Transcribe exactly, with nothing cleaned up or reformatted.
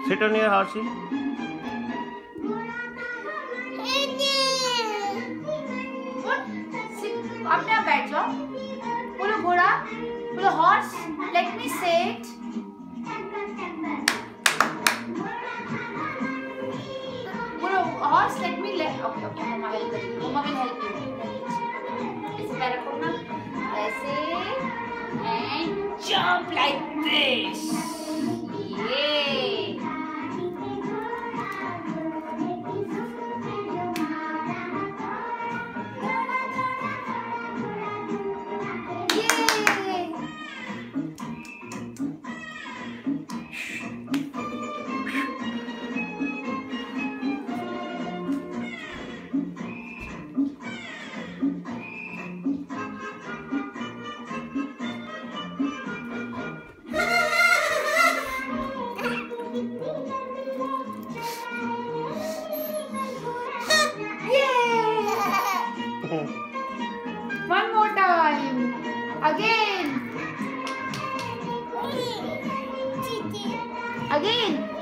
Sit on your horsey. What? Sit. अपने आप बैठ जाओ. बोलो घोड़ा. बोलो horse. Let me sit. बोलो horse. Let me let. Okay, okay. Mama help करेगी. Mama will help you. ऐसे पैर रखो ना. ऐसे. And jump like this. Yeah. One more time. Again. Again.